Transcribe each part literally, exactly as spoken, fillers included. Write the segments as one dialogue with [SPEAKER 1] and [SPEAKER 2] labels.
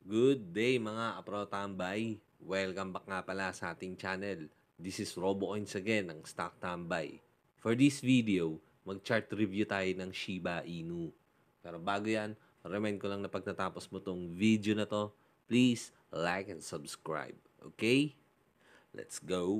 [SPEAKER 1] Good day mga apro-tambay. Welcome back nga pala sa ating channel. This is RoboCoins again, ang Stock Tambay. For this video, mag-chart review tayo ng Shiba Inu. Pero bago yan, remind ko lang na pag natapos mo tong video na to, please like and subscribe. Okay? Let's go!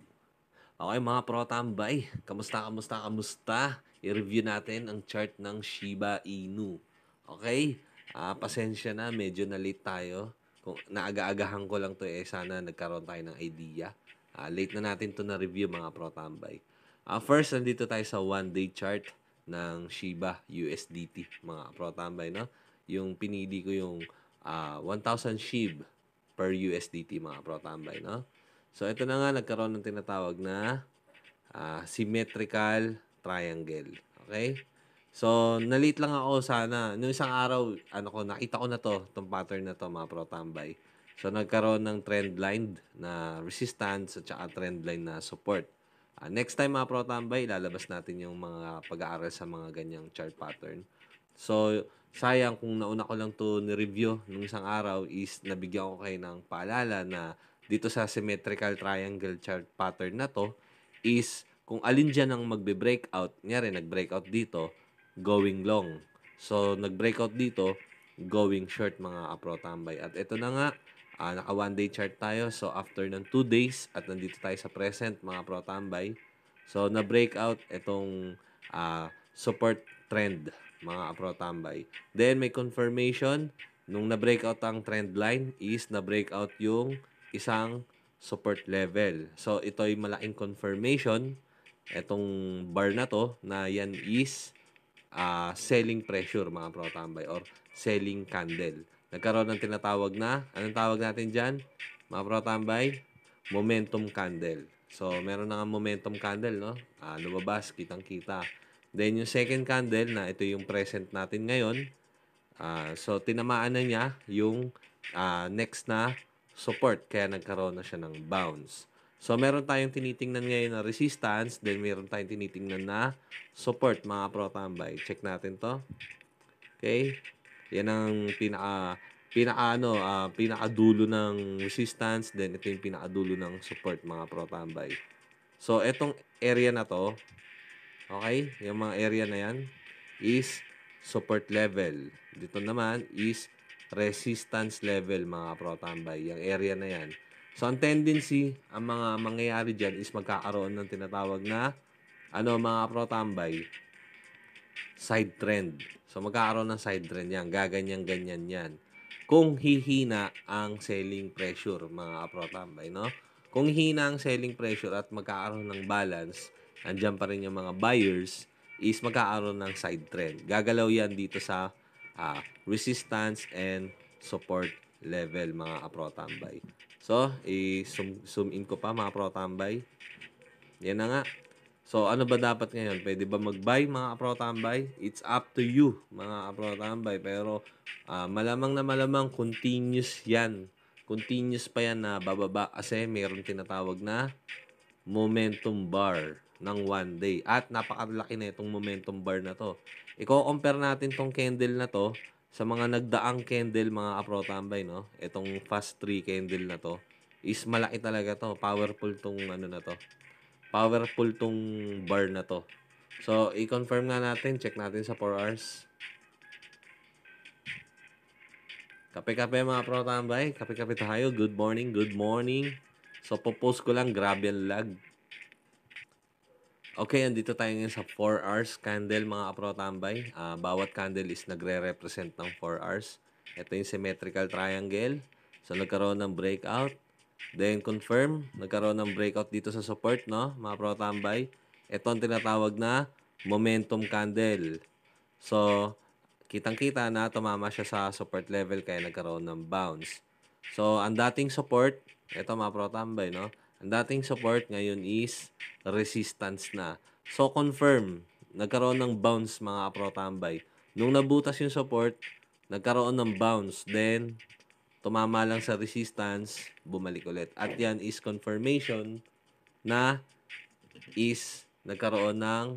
[SPEAKER 1] Okay mga pro-tambay, kamusta, kamusta, kamusta? I-review natin ang chart ng Shiba Inu. Okay? Ah, pasensya na, medyo na late tayo. Kung naaga-agahan ko lang to eh, sana nagkaroon tayo ng idea. Ah, late na natin to na review mga pro-tambay. Ah, first, nandito tayo sa one-day chart ng Shiba U S D T, mga pro-tambay, no? Yung pinili ko yung ah, one thousand SHIB per U S D T, mga pro-tambay, no? So, ito na nga, nagkaroon ng tinatawag na uh, symmetrical triangle. Okay? So, nalit lang ako sana. Noong isang araw, ano ko, nakita ko na to, itong pattern na to, mga pro-tambay. So, nagkaroon ng trend line na resistance at saka trend line na support. Uh, next time, mga pro-tambay, lalabas natin yung mga pag-aaral sa mga ganyang chart pattern. So, sayang kung nauna ko lang to ni-review nung isang araw is nabigyan ko kayo ng paalala na dito sa symmetrical triangle chart pattern na to is kung alin dyan ang magbe-breakout, nyari nag-breakout dito, going long. So, nag-breakout dito, going short mga apro-tambay. At ito na nga, uh, naka one day chart tayo. So, after ng two days at nandito tayo sa present mga apro-tambay. So, na-breakout itong uh, support trend mga apro-tambay. Then, may confirmation nung na-breakout ang trend line is na-breakout yung isang support level. So, ito ay malaking confirmation. Itong bar na to, na yan is uh, selling pressure, mga pro-tambay, or selling candle. Nagkaroon ng tinatawag na, anong tawag natin dyan, mga pro-tambay? Momentum candle. So, meron na nga momentum candle, no? Uh, lumabas, kitang-kita. Then, yung second candle, na ito yung present natin ngayon, Uh, so, tinamaan na niya yung uh, next na support. Kaya nagkaroon na siya ng bounce. So, meron tayong tinitingnan ngayon na resistance. Then, meron tayong tinitingnan na support, mga pro-tambay. Check natin to. Okay? Yan ang pinaka, pinaka, ano, uh, pinakadulo ng resistance. Then, ito yung pinakadulo ng support, mga pro-tambay. So, etong area na to, okay? Yung mga area na yan is support level. Dito naman is resistance level, mga pro-tambay. Yung area na yan. So, ang tendency, ang mga mangyayari dyan is magkakaroon ng tinatawag na ano, mga pro-tambay, side trend. So, magkakaroon ng side trend yan. Gaganyan-ganyan yan. Kung hihina ang selling pressure, mga pro-tambay, no? Kung hihina ang selling pressure at magkakaroon ng balance, andyan pa rin yung mga buyers, is magkakaroon ng side trend. Gagalaw yan dito sa uh, resistance and support level, mga pro-tambay. So, i-zoom zoom in ko pa, mga pro-tambay. Yan na nga. So, ano ba dapat ngayon? Pwede ba mag-buy, mga pro-tambay? It's up to you, mga pro-tambay. Pero, uh, malamang na malamang continuous yan. Continuous pa yan na bababa kasi mayroong tinatawag na momentum bar ng one day. At napakalaki na itong momentum bar na to. Iko-compare natin tong candle na to sa mga nagdaang candle, mga pro-tambay, no? Itong fast three candle na to is malaki talaga to. Powerful tong ano na to. Powerful tong bar na to. So, i-confirm nga natin. Check natin sa four hours. Kape-kape mga pro-tambay. Kape-kape tayo. Good morning, good morning. So, popost ko lang. Grabe ang lag. Okay, andito tayo ngayon sa four hours candle, mga pro-tambay. Uh, bawat candle is nagre-represent ng four hours. Ito yung symmetrical triangle. So, nagkaroon ng breakout. Then, confirm. Nagkaroon ng breakout dito sa support, no? Mga pro-tambay. Ito ang tinatawag na momentum candle. So, kitang-kita na tumama siya sa support level kaya nagkaroon ng bounce. So, ang dating support, ito mga pro-tambay, no? Ang dating support ngayon is resistance na. So, confirm. Nagkaroon ng bounce, mga pro-tambay. Nung nabutas yung support, nagkaroon ng bounce. Then, tumama lang sa resistance, bumalik ulit. At yan is confirmation na is nagkaroon ng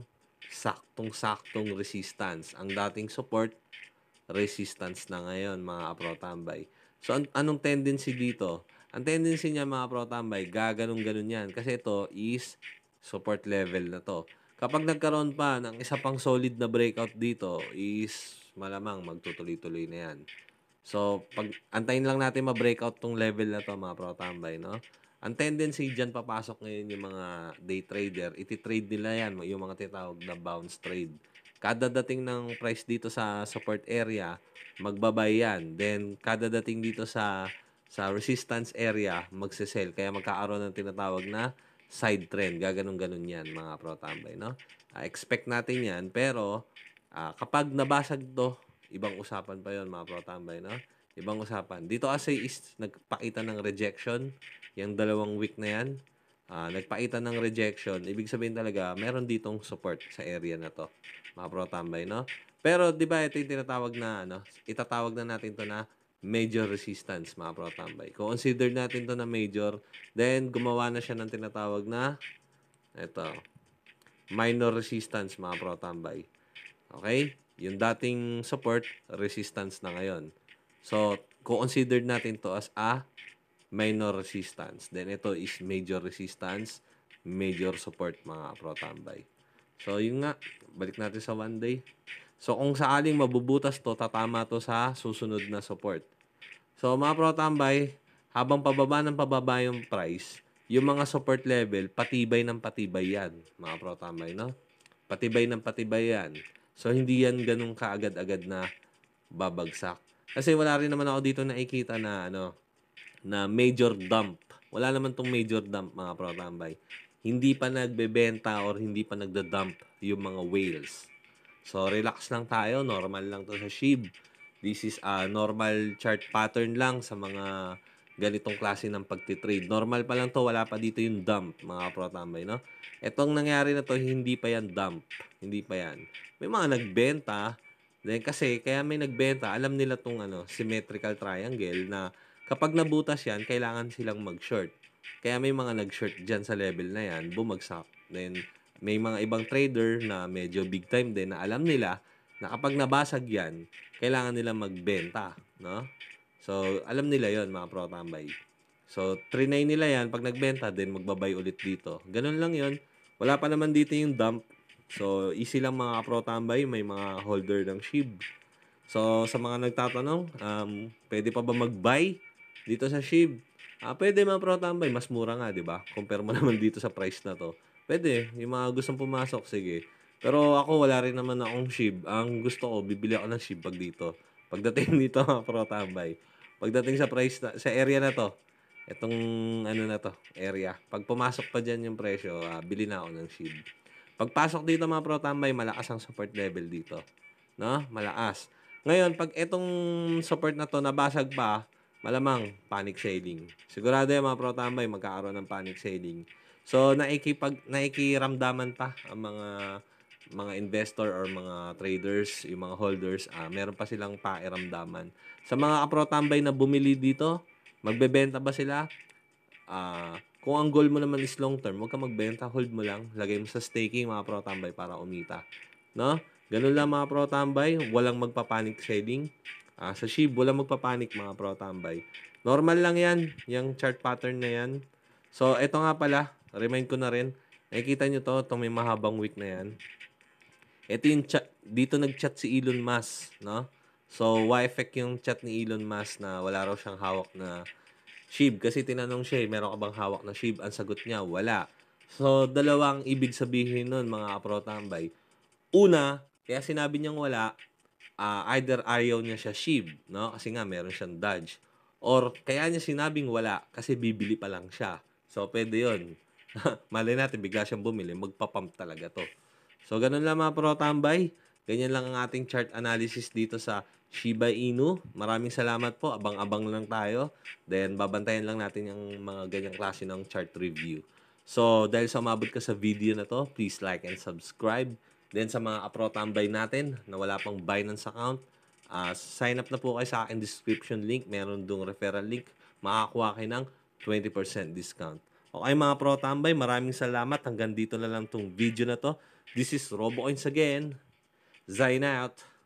[SPEAKER 1] saktong-saktong resistance. Ang dating support, resistance na ngayon, mga pro-tambay. So, an anong tendency dito? Ang tendency niya mga pro-tambay, gaganong-ganon yan. Kasi ito is support level na to. Kapag nagkaroon pa ng isa pang solid na breakout dito, is malamang magtutuloy-tuloy na yan. So, pag antayin lang natin ma-breakout tong level na to mga pro-tambay, no? Ang tendency dyan papasok ngayon yung mga day trader, iti-trade nila yan, yung mga tinatawag na bounce trade. Kada dating ng price dito sa support area, magbabay yan. Then, kada dating dito sa sa resistance area, magsisell. Kaya magkakaroon ng tinatawag na side trend. Gaganon-ganon yan, mga pro-tambay, no? Uh, expect natin yan, pero uh, kapag nabasag to, ibang usapan pa yon mga pro-tambay, no? Ibang usapan. Dito kasi is nagpakita ng rejection, yung dalawang week na yan. Uh, nagpakita ng rejection, ibig sabihin talaga, meron ditong support sa area na to, mga pro-tambay, no? Pero, di ba, ito yung tinatawag na, ano, itatawag na natin to na major resistance, mga pro-tambay. Kung consider natin to na major, then, gumawa na siya ng tinatawag na, ito, minor resistance, mga pro-tambay. Okay? Yung dating support, resistance na ngayon. So, kung consider natin to as a minor resistance. Then, ito is major resistance, major support, mga pro-tambay. So, yun nga. Balik natin sa one day. So, kung saaling mabubutas to, tatama to sa susunod na support. So, mga pro-tambay, habang pababa ng pababa yung price, yung mga support level, patibay ng patibay yan, mga pro-tambay, no? Patibay ng patibay yan. So, hindi yan ganun kaagad-agad na babagsak. Kasi wala rin naman ako dito nakikita na, ano, na major dump. Wala naman tong major dump, mga pro-tambay. Hindi pa nagbebenta or hindi pa nagda-dump yung mga whales. So, relax lang tayo. Normal lang to sa S H I B. This is a normal chart pattern lang sa mga ganitong klase ng pagtitrade. Normal pa lang to. Wala pa dito yung dump, mga pro-tambay, no? Etong nangyari na to, hindi pa yan dump. Hindi pa yan. May mga nagbenta. Then, kasi, kaya may nagbenta, alam nila tong ano, symmetrical triangle na kapag nabutas yan, kailangan silang mag-short. Kaya may mga nag-short dyan sa level na yan, bumagsak. Then, may mga ibang trader na medyo big time din na alam nila na kapag nabasag yan, kailangan nila magbenta, no? So, alam nila yon mga pro-tambay. So, trinay nila yan. Pag nagbenta, then magbabay ulit dito. Ganun lang yon. Wala pa naman dito yung dump. So, easy lang mga pro-tambay. May mga holder ng S H I B. So, sa mga nagtatanong, um, pwede pa ba mag-buy dito sa S H I B? Ah, pwede mga pro-tambay. Mas mura nga, di ba? Compare mo naman dito sa price na to. Pwede. Yung mga gustong pumasok, sige. Pero ako, wala rin naman akong S H I B. Ang gusto ko, bibili ako ng S H I B pag dito. Pagdating dito, mga pro-tambay. Pagdating sa price na, sa area na to, itong ano na to, area. Pag pumasok pa dyan yung presyo, uh, bili na ako ng S H I B. Pagpasok dito, mga pro-tambay, malakas ang support level dito. No? Malakas. Ngayon, pag itong support na to nabasag pa, malamang panic selling. Sigurado yung mga pro-tambay magkakaroon ng panic selling. So, naikipag, naikiramdaman pa ang mga mga investor or mga traders, yung mga holders, ah, meron pa silang pairamdaman. Sa mga pro-tambay na bumili dito, magbebenta ba sila? Ah, kung ang goal mo naman is long term, huwag ka magbenta, hold mo lang, lagay mo sa staking mga pro-tambay para umita. No? Ganun lang mga pro-tambay, walang magpa-panic selling. Ah, sa S H I B, walang magpa-panic mga pro-tambay. Normal lang yan, yung chart pattern na yan. So, eto nga pala, remind ko na rin, nakikita nyo to, itong may mahabang wick na yan. Ito yung chat, dito nag-chat si Elon Musk, no? So, why effect yung chat ni Elon Musk na wala raw siyang hawak na S H I B? Kasi tinanong siya, eh, meron ka bang hawak na S H I B? Ang sagot niya, wala. So, dalawang ibig sabihin nun, mga pro-tambay. Una, kaya sinabi niyang wala, uh, either ayaw niya siya S H I B, no? Kasi nga, meron siyang Dodge. Or, kaya niya sinabing wala, kasi bibili pa lang siya. So, pwede yun. Malay natin, bigla siyang bumili, magpapump talaga to. So, ganun lang mga pro-tambay. Ganyan lang ang ating chart analysis dito sa Shiba Inu. Maraming salamat po. Abang-abang lang tayo. Then, babantayan lang natin yung mga ganyang klase ng chart review. So, dahil sa umabot ka sa video na to, please like and subscribe. Then, sa mga pro-tambay natin na wala pang Binance account, uh, sign up na po kayo sa akin description link. Meron dong referral link. Makakuha kayo ng twenty percent discount. Okay mga pro-tambay, maraming salamat. Hanggang dito na lang tong video na to. This is RoboCoins again. Zain out.